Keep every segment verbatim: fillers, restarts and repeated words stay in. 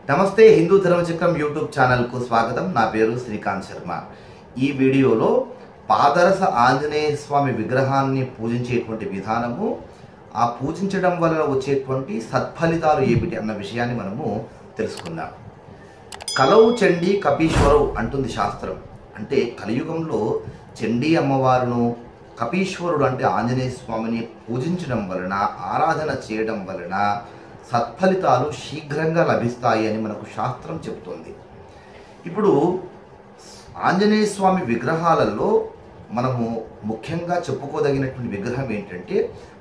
నమస్తే హిందూ ధర్మచక్రం యూట్యూబ్ ఛానల్కు స్వాగతం. నా పేరు శ్రీకాంత్ శర్మ. ఈ వీడియోలో పాదరస ఆంజనేయ స్వామి విగ్రహాన్ని పూజించేటువంటి విధానము, ఆ పూజించడం వల్ల వచ్చేటువంటి సత్ఫలితాలు ఏమిటి అన్న విషయాన్ని మనము తెలుసుకుందాం. కలవు చండీ కపీశ్వరవు అంటుంది శాస్త్రం. అంటే కలియుగంలో చండీ అమ్మవారును, కపీశ్వరుడు అంటే ఆంజనేయ స్వామిని పూజించడం వలన, ఆరాధన చేయడం వలన సత్ఫలితాలు శీఘ్రంగా లభిస్తాయి అని మనకు శాస్త్రం చెబుతుంది. ఇప్పుడు ఆంజనేయ స్వామి విగ్రహాలలో మనము ముఖ్యంగా చెప్పుకోదగినటువంటి విగ్రహం ఏంటంటే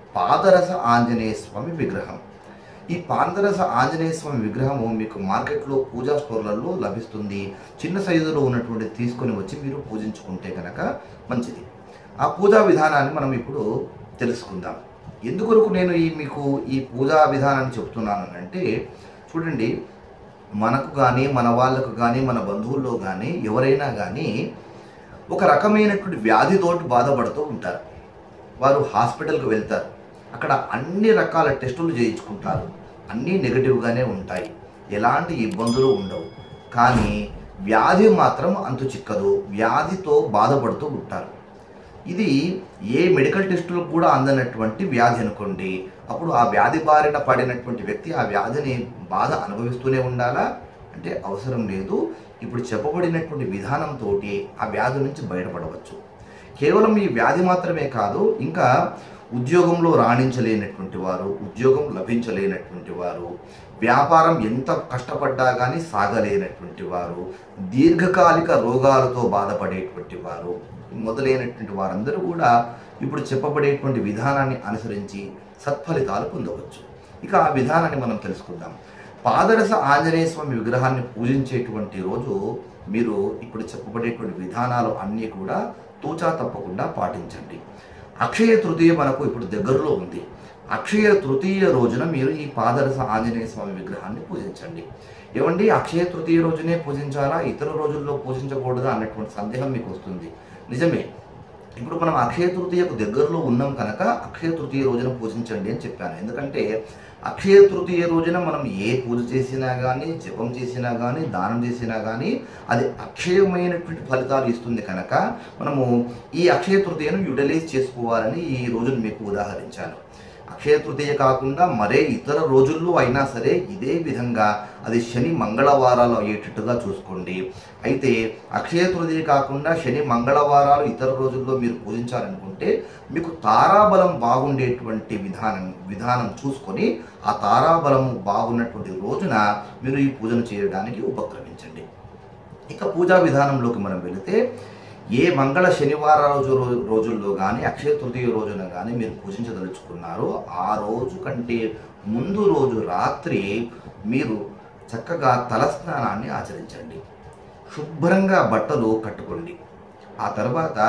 పాదరస ఆంజనేయ స్వామి విగ్రహం. ఈ పాదరస ఆంజనేయ స్వామి విగ్రహము మీకు మార్కెట్లో పూజా స్టోర్లలో లభిస్తుంది. చిన్న సైజులో ఉన్నటువంటి తీసుకొని వచ్చి మీరు పూజించుకుంటే కనుక మంచిది. ఆ పూజా విధానాన్ని మనం ఇప్పుడు తెలుసుకుందాం. ఎందుకొరకు నేను ఈ మీకు ఈ పూజా విధానాన్ని చెప్తున్నాను అంటే, చూడండి, మనకు కానీ మన వాళ్ళకు కానీ మన బంధువుల్లో కానీ ఎవరైనా కానీ ఒక రకమైనటువంటి వ్యాధితోటి బాధపడుతూ ఉంటారు. వారు హాస్పిటల్కి వెళ్తారు. అక్కడ అన్ని రకాల టెస్టులు చేయించుకుంటారు. అన్నీ నెగటివ్గానే ఉంటాయి, ఎలాంటి ఇబ్బందులు ఉండవు. కానీ వ్యాధి మాత్రం అంతు చిక్కదు. వ్యాధితో బాధపడుతూ ఉంటారు. ఇది ఏ మెడికల్ టెస్టులకు కూడా అందనటువంటి వ్యాధి అనుకోండి. అప్పుడు ఆ వ్యాధి బారిన పడినటువంటి వ్యక్తి ఆ వ్యాధిని బాధ అనుభవిస్తూనే ఉండాలా అంటే అవసరం లేదు. ఇప్పుడు చెప్పబడినటువంటి విధానంతో ఆ వ్యాధి నుంచి బయటపడవచ్చు. కేవలం ఈ వ్యాధి మాత్రమే కాదు, ఇంకా ఉద్యోగంలో రాణించలేనటువంటి వారు, ఉద్యోగం లభించలేనటువంటి వారు, వ్యాపారం ఎంత కష్టపడ్డా కానీ సాగలేనటువంటి వారు, దీర్ఘకాలిక రోగాలతో బాధపడేటువంటి వారు మొదలైనటువంటి వారందరూ కూడా ఇప్పుడు చెప్పబడేటువంటి విధానాన్ని అనుసరించి సత్ఫలితాలు పొందవచ్చు. ఇక ఆ విధానాన్ని మనం తెలుసుకుందాం. పాదరస ఆంజనేయ స్వామి విగ్రహాన్ని పూజించేటువంటి రోజు మీరు ఇప్పుడు చెప్పబడేటువంటి విధానాలు అన్నీ కూడా తూచా తప్పకుండా పాటించండి. అక్షయ తృతీయ మనకు ఇప్పుడు దగ్గరలో ఉంది. అక్షయ తృతీయ రోజున మీరు ఈ పాదరస ఆంజనేయ స్వామి విగ్రహాన్ని పూజించండి. ఏమండి, అక్షయ తృతీయ రోజునే పూజించాలా, ఇతర రోజుల్లో పూజించకూడదా అన్నటువంటి సందేహం మీకు వస్తుంది. నిజమే. ఇప్పుడు మనం అక్షయ తృతీయకు దగ్గరలో ఉన్నాం కనుక అక్షయ తృతీయ రోజున పూజించండి అని చెప్పాను. ఎందుకంటే అక్షయ తృతీయ రోజున మనం ఏ పూజ చేసినా కానీ, జపం చేసినా కానీ, దానం చేసినా కానీ అది అక్షయమైనటువంటి ఫలితాలు ఇస్తుంది కనుక మనము ఈ అక్షయ తృతీయను యూటిలైజ్ చేసుకోవాలని ఈ రోజును మీకు ఉదాహరించాను. అక్షయ తృతీయ కాకుండా మరే ఇతర రోజుల్లో అయినా సరే ఇదే విధంగా అది శని మంగళవారాలు అయ్యేటట్టుగా చూసుకోండి. అయితే అక్షయ తృతీయ కాకుండా శని మంగళవారాలు ఇతర రోజుల్లో మీరు పూజించాలనుకుంటే మీకు తారాబలం బాగుండేటువంటి విధానం విధానం చూసుకొని ఆ తారాబలం బాగున్నటువంటి రోజున మీరు ఈ పూజను చేయడానికి ఉపక్రమించండి. ఇక పూజా విధానంలోకి మనం వెళితే, ఏ మంగళ శనివార రోజు రోజుల్లో కానీ అక్షయ తృతీయ రోజున కానీ మీరు పూజించదలుచుకున్నారో ఆ రోజు కంటే ముందు రోజు రాత్రి మీరు చక్కగా తలస్నానాన్ని ఆచరించండి. శుభ్రంగా బట్టలు కట్టుకోండి. ఆ తర్వాత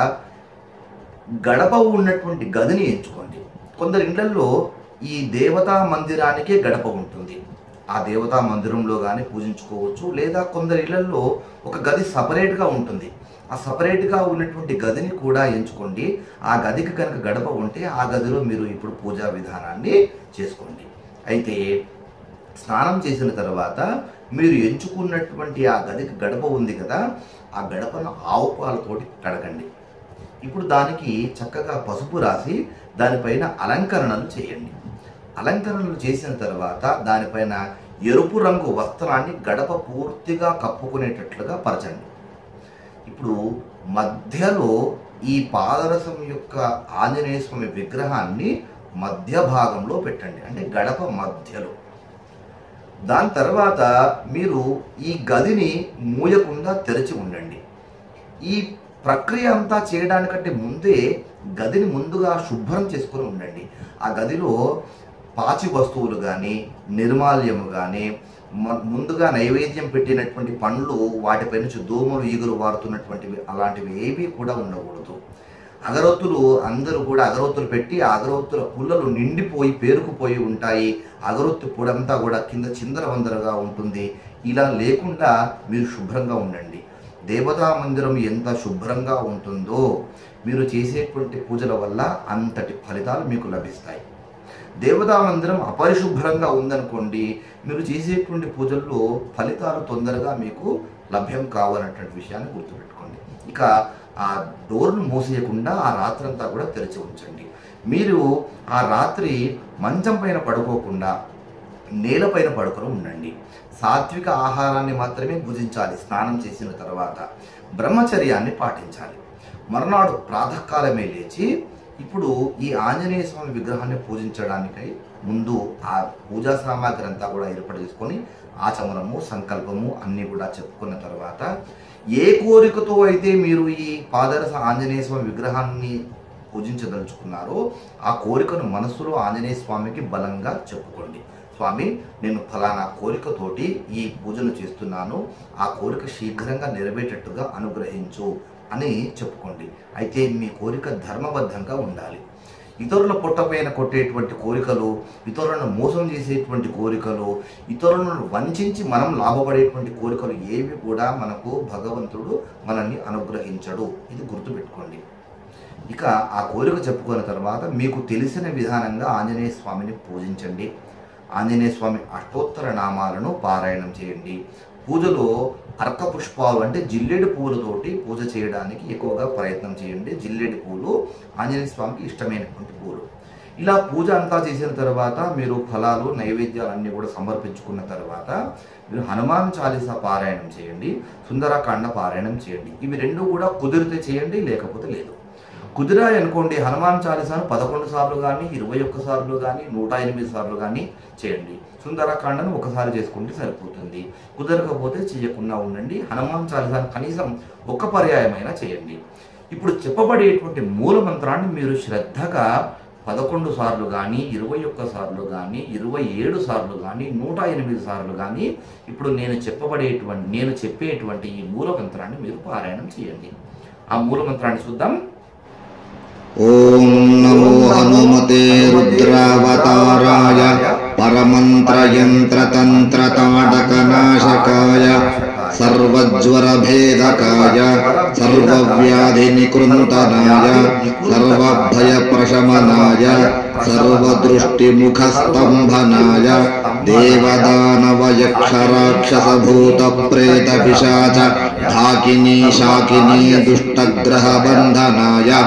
గడప ఉన్నటువంటి గదిని ఎంచుకోండి. కొందరి ఇళ్లలో ఈ దేవతా మందిరానికే గడప ఉంటుంది. ఆ దేవతా మందిరంలో కానీ పూజించుకోవచ్చు. లేదా కొందరి ఇళ్లలో ఒక గది సపరేట్గా ఉంటుంది. ఆ సపరేట్గా ఉన్నటువంటి గదిని కూడా ఎంచుకోండి. ఆ గదికి కనుక గడప ఉంటే ఆ గదిలో మీరు ఇప్పుడు పూజా విధానాన్ని చేసుకోండి. అయితే స్నానం చేసిన తర్వాత మీరు ఎంచుకున్నటువంటి ఆ గదికి గడప ఉంది కదా, ఆ గడపను ఆవు పాలతోటి కడగండి. ఇప్పుడు దానికి చక్కగా పసుపు రాసి దానిపైన అలంకరణలు చేయండి. అలంకరణలు చేసిన తర్వాత దానిపైన ఎరుపు రంగు వస్త్రాన్ని గడప పూర్తిగా కప్పుకునేటట్లుగా పరచండి. ఇప్పుడు మధ్యలో ఈ పాదరసం యొక్క ఆంజనేయ స్వామి విగ్రహాన్ని మధ్య భాగంలో పెట్టండి, అంటే గడప మధ్యలో. దాని తర్వాత మీరు ఈ గదిని మూయకుండా తెరిచి ఉండండి. ఈ ప్రక్రియ అంతా చేయడానికంటే ముందే గదిని ముందుగా శుభ్రం చేసుకొని ఉండండి. ఆ గదిలో పాచి వస్తువులు కానీ, నిర్మాల్యము కానీ, ముందుగా నైవేద్యం పెట్టినటువంటి పండ్లు, వాటిపై నుంచి దోమలు ఈగలు వారుతున్నటువంటివి అలాంటివి ఏవి కూడా ఉండకూడదు. అగరొత్తులు అందరూ కూడా అగరొత్తులు పెట్టి ఆ అగరొత్తుల పుల్లలు నిండిపోయి పేరుకుపోయి ఉంటాయి. అగరొత్తు పొడంతా కూడా కింద చిందరవందరగా ఉంటుంది. ఇలా లేకుండా మీరు శుభ్రంగా ఉండండి. దేవతా మందిరం ఎంత శుభ్రంగా ఉంటుందో మీరు చేసేటువంటి పూజల వల్ల అంతటి ఫలితాలు మీకు లభిస్తాయి. దేవతా మందిరం అపరిశుభ్రంగా ఉందనుకోండి, మీరు చేసేటువంటి పూజల్లో ఫలితాలు తొందరగా మీకు లభ్యం కావాలన్నటువంటి విషయాన్ని గుర్తుపెట్టుకోండి. ఇక ఆ డోర్ను మూసేయకుండా ఆ రాత్రంతా కూడా తెరిచి ఉంచండి. మీరు ఆ రాత్రి మంచం పైన పడుకోకుండా నేలపైన పడుకొని ఉండండి. సాత్విక ఆహారాన్ని మాత్రమే భుజించాలి. స్నానం చేసిన తర్వాత బ్రహ్మచర్యాన్ని పాటించాలి. మరునాడు ప్రాతకాలమే లేచి ఇప్పుడు ఈ ఆంజనేయ స్వామి విగ్రహాన్ని పూజించడానికై ముందు ఆ పూజా సామాగ్రి అంతా కూడా ఏర్పాటు చేసుకొని ఆచమనము, సంకల్పము అన్నీ కూడా చెప్పుకున్న తర్వాత ఏ కోరికతో అయితే మీరు ఈ పాదరస ఆంజనేయ స్వామి విగ్రహాన్ని పూజించదలుచుకున్నారో ఆ కోరికను మనస్సులో ఆంజనేయ స్వామికి బలంగా చెప్పుకోండి. స్వామి, నేను ఫలానా కోరికతోటి ఈ పూజను చేస్తున్నాను, ఆ కోరిక శీఘ్రంగా నెరవేరేటట్టుగా అనుగ్రహించు అని చెప్పుకోండి. అయితే మీ కోరిక ధర్మబద్ధంగా ఉండాలి. ఇతరుల పొట్టపైన కొట్టేటువంటి కోరికలు, ఇతరులను మోసం చేసేటువంటి కోరికలు, ఇతరులను వంచి మనం లాభపడేటువంటి కోరికలు ఏవి కూడా మనకు భగవంతుడు మనల్ని అనుగ్రహించడు. ఇది గుర్తుపెట్టుకోండి. ఇక ఆ కోరిక చెప్పుకున్న తర్వాత మీకు తెలిసిన విధానంగా ఆంజనేయ స్వామిని పూజించండి. ఆంజనేయ స్వామి అష్టోత్తర నామాలను పారాయణం చేయండి. పూజలో అర్క పుష్పాలు అంటే జిల్లేడు పూలతోటి పూజ చేయడానికి ఎక్కువగా ప్రయత్నం చేయండి. జిల్లేడు పూలు ఆంజనేయ స్వామికి ఇష్టమైనటువంటి పూలు. ఇలా పూజ అంతా చేసిన తర్వాత మీరు ఫలాలు, నైవేద్యాలన్నీ కూడా సమర్పించుకున్న తర్వాత మీరు హనుమాన్ చాలీసా పారాయణం చేయండి, సుందరకాండ పారాయణం చేయండి. ఇవి రెండు కూడా కుదిరితే చేయండి, లేకపోతే లేదు. కుదిరాయి అనుకోండి, హనుమాన్ చాలీసాను పదకొండు సార్లు కానీ, ఇరవై ఒక్క సార్లు కానీ, నూట ఎనిమిది సార్లు కానీ చేయండి. సుందరకాండను ఒకసారి చేసుకుంటే సరిపోతుంది. కుదరకపోతే చేయకుండా ఉండండి. హనుమాన్ చాలీసాను కనీసం ఒక పర్యాయమైనా చేయండి. ఇప్పుడు చెప్పబడేటువంటి మూల మంత్రాన్ని మీరు శ్రద్ధగా పదకొండు సార్లు కానీ, ఇరవై ఒక్క సార్లు కానీ, ఇరవై ఏడు సార్లు కానీ, నూట ఎనిమిది సార్లు కానీ ఇప్పుడు నేను చెప్పబడేటువంటి నేను చెప్పేటువంటి ఈ మూల మంత్రాన్ని మీరు పారాయణం చేయండి. ఆ మూల మంత్రాన్ని చూద్దాం. ఓం నమో హనుమతే రుద్రావతారాయ పరమంత్రయంత్రతంత్రతాటకనాశకాయ సర్వజ్వరభేదకాయ సర్వవ్యాధినికృంతనాయ సర్వభయప్రశమనాయ సర్వదృష్టిముఖస్తంభనాయ దేవదానవయక్షరాక్షసభూతప్రేతపిశాచ ఢాకినీ శాకినీ దుష్టగ్రహబంధనాయ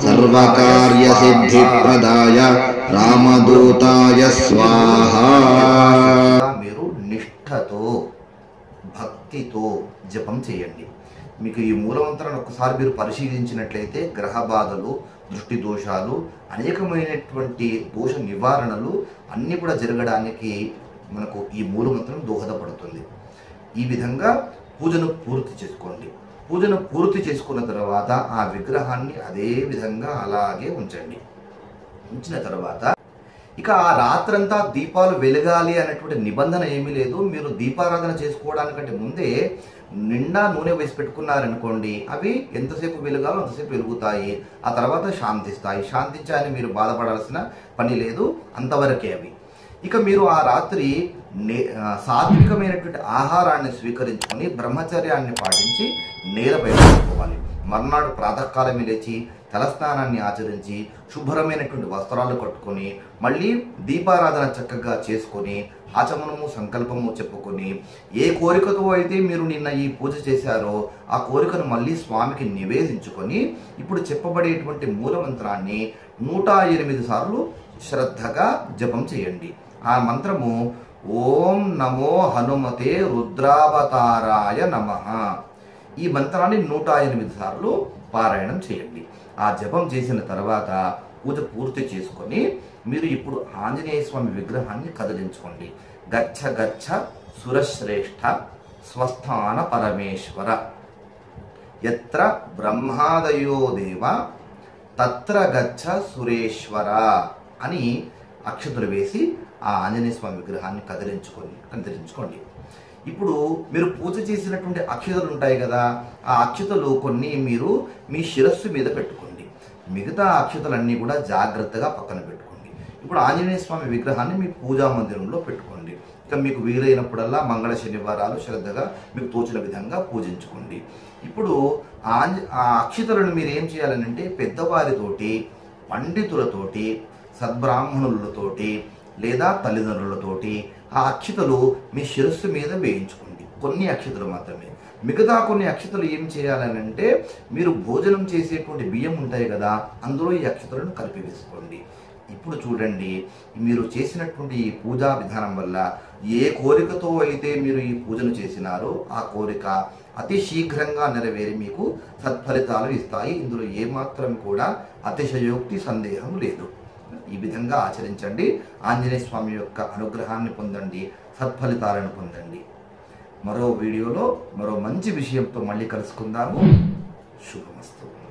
సర్వకార్యసిద్ధిప్రదాయ రామదూతాయ స్వాహా. మీరు నిష్ఠతో భక్తితో జపం చేయండి. మీకు ఈ మూలమంత్రాన్ని ఒకసారి మీరు పరిశీలించినట్లయితే గ్రహ బాధలు, దృష్టి దోషాలు, అనేకమైనటువంటి దోష నివారణలు అన్నీ కూడా జరగడానికి మనకు ఈ మూలమంత్రం దోహదపడుతుంది. ఈ విధంగా పూజను పూర్తి చేసుకోండి. పూజను పూర్తి చేసుకున్న తర్వాత ఆ విగ్రహాన్ని అదే విధంగా అలాగే ఉంచండి. ఉంచిన తర్వాత ఇక ఆ రాత్రంతా దీపాలు వెలగాలి అనేటువంటి నిబంధన ఏమీ లేదు. మీరు దీపారాధన చేసుకోవడానికంటే ముందే నిండా నూనె వేసి పెట్టుకున్నారనుకోండి, అవి ఎంతసేపు వెలుగాలో అంతసేపు వెలుగుతాయి. ఆ తర్వాత శాంతిస్తాయి. శాంతించాయని మీరు బాధపడాల్సిన పని లేదు, అంతవరకే అవి. ఇక మీరు ఆ రాత్రి సాత్వికమైనటువంటి ఆహారాన్ని స్వీకరించుకొని బ్రహ్మచర్యాన్ని పాటించి నేలపై పడుకోవాలి. మర్నాడు ప్రాతకాలమే లేచి తలస్నానాన్ని ఆచరించి శుభ్రమైనటువంటి వస్త్రాలు కట్టుకొని మళ్ళీ దీపారాధన చక్కగా చేసుకొని ఆచమనము, సంకల్పము చెప్పుకొని ఏ కోరికతో అయితే మీరు నిన్న ఈ పూజ చేశారో ఆ కోరికను మళ్ళీ స్వామికి నివేదించుకొని ఇప్పుడు చెప్పబడేటువంటి మూలమంత్రాన్ని నూట ఎనిమిది సార్లు శ్రద్ధగా జపం చేయండి. ఆ మంత్రము ఓం నమో హనుమతే రుద్రావతారాయ నమః. ఈ మంత్రాన్ని నూట ఎనిమిది సార్లు పారాయణం చేయండి. ఆ జపం చేసిన తర్వాత పూజ పూర్తి చేసుకొని మీరు ఇప్పుడు ఆంజనేయ స్వామి విగ్రహాన్ని కదిలించుకోండి. గచ్చ గచ్చ సురశ్రేష్ఠ స్వస్థాన పరమేశ్వర యత్ర బ్రహ్మాదయో దేవ తత్ర గచ్చ సురేశ్వర అని అక్షతులు వేసి ఆ ఆంజనేయ స్వామి విగ్రహాన్ని కదిలించుకొని కదిలించుకోండి. ఇప్పుడు మీరు పూజ చేసినటువంటి అక్షతలు ఉంటాయి కదా, ఆ అక్షతలు కొన్ని మీరు మీ శిరస్సు మీద పెట్టుకోండి. మిగతా అక్షతలన్నీ కూడా జాగ్రత్తగా పక్కన పెట్టుకోండి. ఇప్పుడు ఆంజనేయ స్వామి విగ్రహాన్ని మీ పూజా మందిరంలో పెట్టుకోండి. ఇక మీకు వీలైనప్పుడల్లా మంగళ శనివారాలు శ్రద్ధగా మీకు తోచిన విధంగా పూజించుకోండి. ఇప్పుడు ఆంజ ఆ అక్షతలను మీరు ఏం చేయాలనంటే పెద్దవారితోటి, పండితులతోటి సద్బ్రాహ్మణులతోటి లేదా తల్లిదండ్రులతోటి ఆ అక్షతలు మీ శిరస్సు మీద వేయించుకోండి. కొన్ని అక్షతలు మాత్రమే. మిగతా కొన్ని అక్షతలు ఏం చేయాలని అంటే, మీరు భోజనం చేసేటువంటి బియ్యం ఉంటాయి కదా, అందులో ఈ అక్షతలను కలిపి వేసుకోండి. ఇప్పుడు చూడండి, మీరు చేసినటువంటి ఈ పూజా విధానం వల్ల ఏ కోరికతో అయితే మీరు ఈ పూజను చేసినారో ఆ కోరిక అతి శీఘ్రంగా నెరవేరి మీకు సత్ఫలితాలు ఇస్తాయి. ఇందులో ఏమాత్రం కూడా అతిశయోక్తి సందేహం లేదు. ఈ విధంగా ఆచరించండి. ఆంజనేయ స్వామి యొక్క అనుగ్రహాన్ని పొందండి, సత్ఫలితాలను పొందండి. మరో వీడియోలో మరో మంచి విషయంతో మళ్ళీ కలుసుకుందాము. శుభమస్తు.